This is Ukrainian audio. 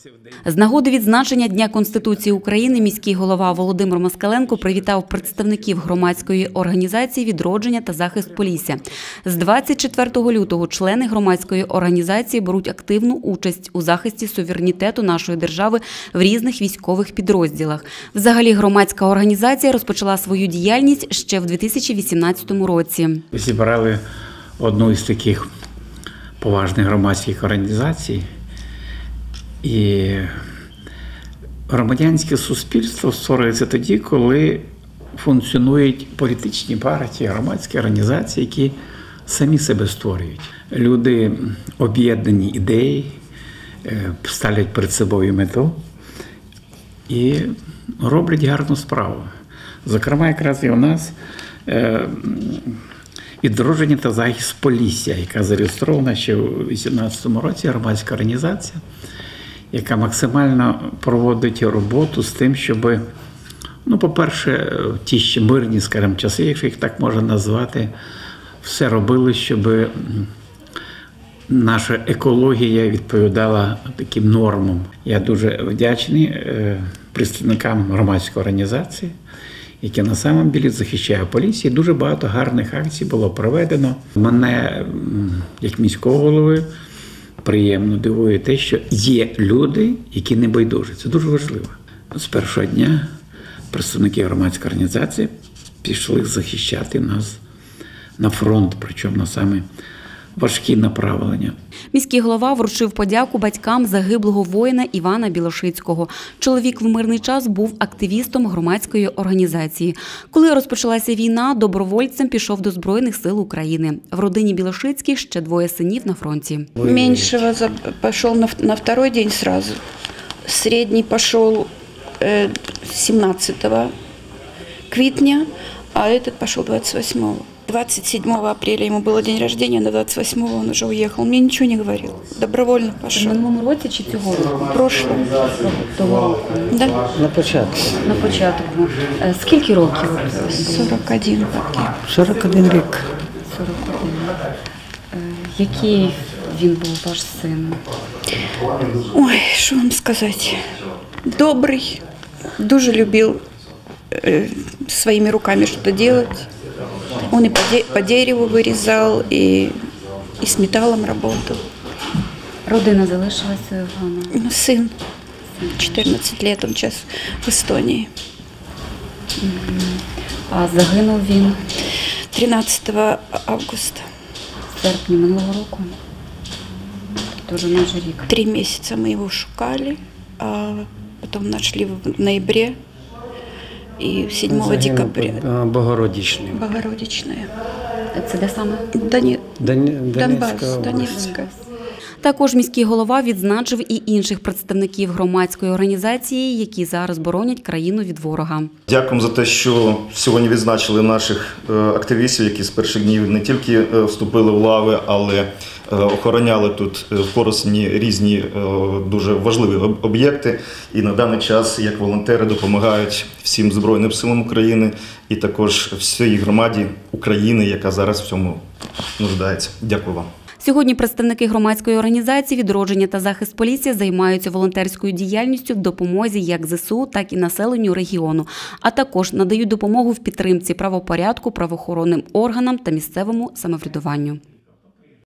З нагоди відзначення Дня Конституції України міський голова Володимир Москаленко привітав представників громадської організації «Відродження та захист Полісся». З 24 лютого члени громадської організації беруть активну участь у захисті суверенітету нашої держави в різних військових підрозділах. Взагалі, громадська організація розпочала свою діяльність ще в 2018 році. Зібрали одну із таких поважних громадських організацій. І громадянське суспільство створюється тоді, коли функціонують політичні партії, громадські організації, які самі себе створюють. Люди об'єднані ідеї, ставлять перед собою мету і роблять гарну справу. Зокрема, якраз і у нас «Відродження та захист Полісся», яка зареєстрована ще у 2018 році, громадська організація, яка максимально проводить роботу з тим, щоб, по-перше, ті ще мирні, скажімо, часи, якщо їх так можна назвати, все робили, щоб наша екологія відповідала таким нормам. Я дуже вдячний представникам громадської організації, які на самом деле захищає Полісся. Дуже багато гарних акцій було проведено. Мене, як міського голови, приємно дивує те, що є люди, які не байдужі. Це дуже важливо. З першого дня представники громадської організації пішли захищати нас на фронт, причому на саме важкі направлення. Міський голова вручив подяку батькам загиблого воїна Івана Білошицького. Чоловік в мирний час був активістом громадської організації. Коли розпочалася війна, добровольцем пішов до Збройних сил України. В родині Білошицьких ще двоє синів на фронті. Меншого пішов на другий день одразу. Середній пішов 17 квітня, а этот пішов 28-го. 27 апреля ему было день рождения, на 28-го он уже уехал. Мне ничего не говорил. Добровольно пошел. В минулому році чи цього року? В прошлом. Того року? Да. На початку. На початку. Скільки років? 41 поки. 41 рік. 41. Який він був ваш син? Ой, що вам сказати. Добрий, дуже любив своими руками что-то делать. Он и по дереву вырезал, и с металлом работал. Родина залишилася в Івана? Сын, 14 лет, он сейчас в Эстонии. А загинув він? 13 августа. В серпні минулого року? Тоже майже рік. 3 месяца мы его шукали, а потом нашли в ноябре. І 7 декабря. Богородичний. Богородичная. Це де саме? Донбас, Донецька. Також міський голова відзначив і інших представників громадської організації, які зараз боронять країну від ворога. Дякуємо за те, що сьогодні відзначили наших активістів, які з перших днів не тільки вступили в лави, але охороняли тут в Коростені різні дуже важливі об'єкти. І на даний час, як волонтери, допомагають всім Збройним силам України і також всій громаді України, яка зараз в цьому нуждається. Дякую вам. Сьогодні представники громадської організації «Відродження та захист Полісся» займаються волонтерською діяльністю в допомозі як ЗСУ, так і населенню регіону, а також надають допомогу в підтримці правопорядку, правоохоронним органам та місцевому самоврядуванню.